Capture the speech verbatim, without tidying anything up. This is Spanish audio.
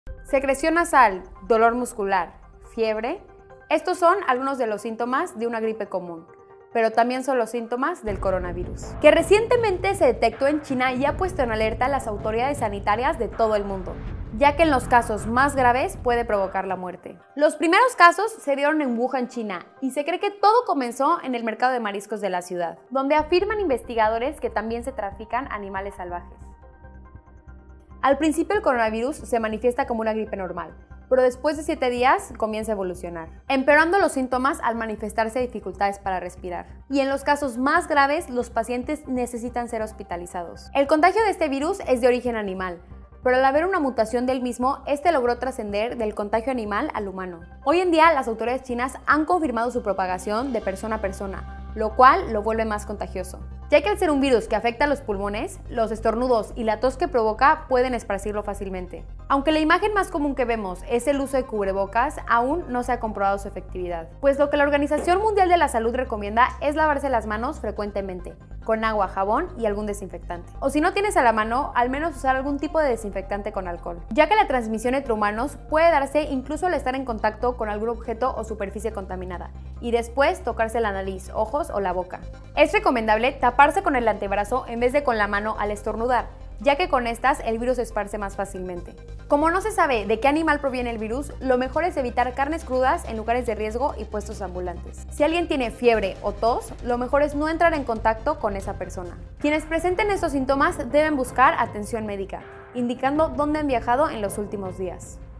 Secreción nasal, dolor muscular, fiebre. Estos son algunos de los síntomas de una gripe común, pero también son los síntomas del coronavirus, que recientemente se detectó en China y ha puesto en alerta a las autoridades sanitarias de todo el mundo, ya que en los casos más graves puede provocar la muerte. Los primeros casos se dieron en Wuhan, China, y se cree que todo comenzó en el mercado de mariscos de la ciudad, donde afirman investigadores que también se trafican animales salvajes. Al principio el coronavirus se manifiesta como una gripe normal, pero después de siete días comienza a evolucionar, empeorando los síntomas al manifestarse dificultades para respirar. Y en los casos más graves, los pacientes necesitan ser hospitalizados. El contagio de este virus es de origen animal, pero al haber una mutación del mismo, este logró trascender del contagio animal al humano. Hoy en día, las autoridades chinas han confirmado su propagación de persona a persona, lo cual lo vuelve más contagioso, ya que al ser un virus que afecta a los pulmones, los estornudos y la tos que provoca pueden esparcirlo fácilmente. Aunque la imagen más común que vemos es el uso de cubrebocas, aún no se ha comprobado su efectividad, pues lo que la Organización Mundial de la Salud recomienda es lavarse las manos frecuentemente, con agua, jabón y algún desinfectante. O si no tienes a la mano, al menos usar algún tipo de desinfectante con alcohol, ya que la transmisión entre humanos puede darse incluso al estar en contacto con algún objeto o superficie contaminada, y después tocarse la nariz, ojos o la boca. Es recomendable taparse con el antebrazo en vez de con la mano al estornudar, ya que con estas el virus se esparce más fácilmente. Como no se sabe de qué animal proviene el virus, lo mejor es evitar carnes crudas en lugares de riesgo y puestos ambulantes. Si alguien tiene fiebre o tos, lo mejor es no entrar en contacto con esa persona. Quienes presenten estos síntomas deben buscar atención médica, indicando dónde han viajado en los últimos días.